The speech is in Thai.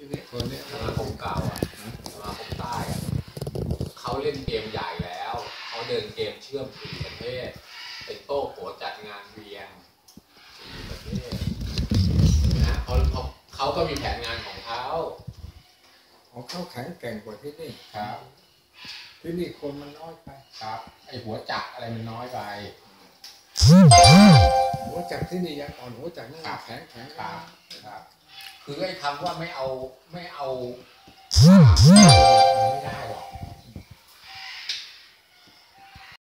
ที่นี่คนนี้สมาคมเก่าอ่ะสมาคมใต้อ่ะเขาเล่นเกมใหญ่แล้วเขาเดินเกมเชื่อม4 ประเทศเป็นโต้โผจัดงานเวียน4 ประเทศนะเขาก็มีแผนงานของเขาแข็งแกร่งกว่าที่นี่ครับที่นี่คนมันน้อยไปครับไอหัวจักรอะไรมันน้อยไปหัวจักรที่นี่ยังอ่อนหัวจักรนี่แข็งครับคือไอ้คำว่าไม่เอาไม่ได้หรอก